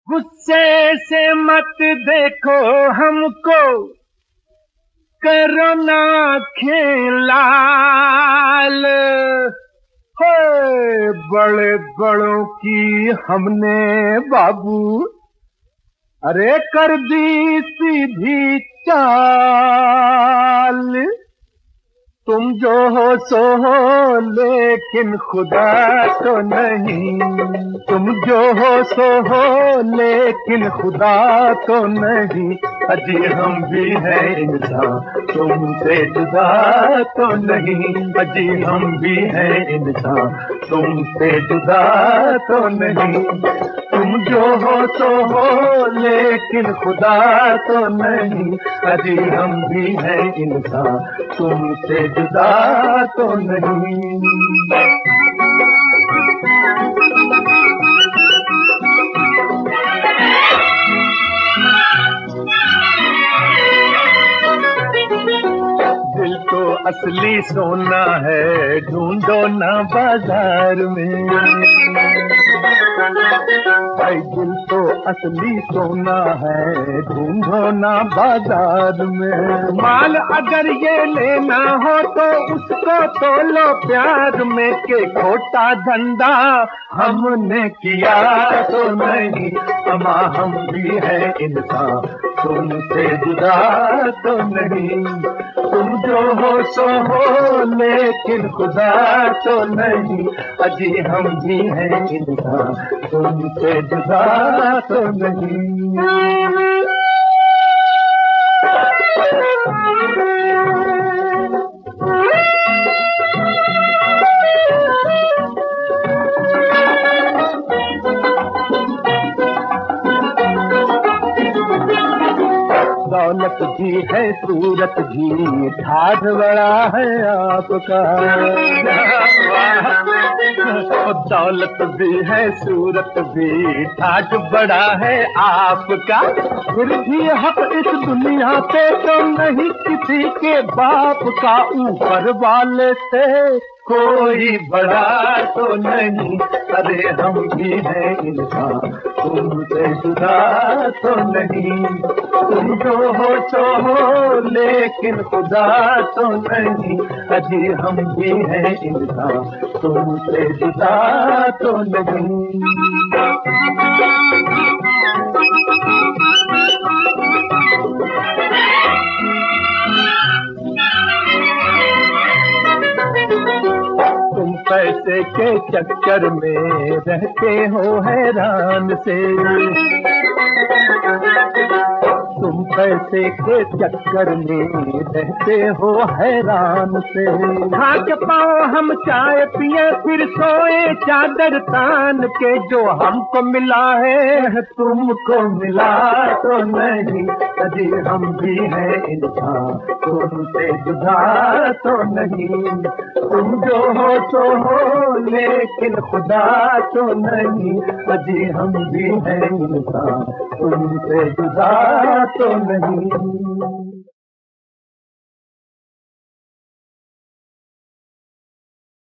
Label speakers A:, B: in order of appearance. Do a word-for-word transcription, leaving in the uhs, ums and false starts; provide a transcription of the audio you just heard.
A: गुस्से से मत देखो हमको, करो ना खेलाल। हे बड़े बड़ों की हमने बाबू अरे कर दी सीधी चाल। तुम जो हो सो हो लेकिन खुदा तो नहीं, तुम जो हो सो हो लेकिन खुदा तो नहीं। अजी हम भी हैं इंसान तुमसे जुदा तो नहीं, अजी हम भी हैं इंसान तुमसे जुदा तो नहीं। तुम जो हो सो हो लेकिन खुदा तो नहीं, अजी हम भी हैं इंसान तुमसे जुदा तो नहीं। दिल तो असली सोना है ढूंढो ना बाजार में, भाई दिल तो असली सोना है ढूंढो ना बाजार में। माल अगर ये लेना हो तो उसको तोलो प्यार में, के खोटा धंधा हमने किया तो नहीं। अमा हम भी है इंसान तुमसे जुदा तो नहीं। तुम जो हो सो हो लेकिन खुदा तो नहीं, अजी हम भी हैं इंसान तुमसे जुदा तो नहीं। दौलत भी है सूरत भी ठाठ बड़ा है आपका। दौलत भी है सूरत भी ठाठ बड़ा है आपका। फिर भी हक इस दुनिया पे तो नहीं किसी के बाप का, ऊपर वाले से कोई बड़ा तो नहीं। अरे हम भी हैं इंसान तुमसे जुदा तो नहीं। तुम जो हो सो हो लेकिन खुदा तो नहीं, अजी हम भी हैं इंसान तुमसे जुदा तो नहीं। तुम पैसे के चक्कर में रहते हो हैरान से, तुम पैसे के चक्कर में रहते हो हैरान से। हाथ पाओ हम चाय पिए फिर सोए चादर तान के, जो हमको मिला है तुमको मिला तो नहीं। अजी हम भी हैं इंसान तुमसे जुदा तो नहीं। तुम जो हो सो हो लेकिन खुदा तो नहीं, अजी हम भी हैं इंसान तुमसे जुदा तो नहीं।